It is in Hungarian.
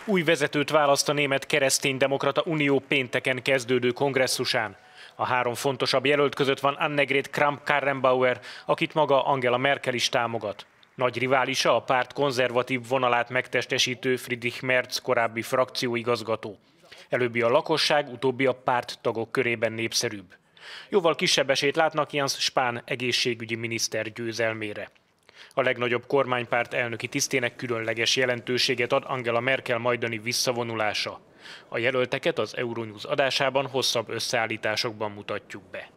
Új vezetőt választ a Német Kereszténydemokrata Unió pénteken kezdődő kongresszusán. A három fontosabb jelölt között van Annegret Kramp-Karrenbauer, akit maga Angela Merkel is támogat. Nagy riválisa a párt konzervatív vonalát megtestesítő Friedrich Merz korábbi frakcióigazgató. Előbbi a lakosság, utóbbi a párttagok körében népszerűbb. Jóval kisebb esélyt látnak Jens Spahn egészségügyi miniszter győzelmére. A legnagyobb kormánypárt elnöki tisztének különleges jelentőséget ad Angela Merkel majdani visszavonulása. A jelölteket az Euronews adásában hosszabb összeállításokban mutatjuk be.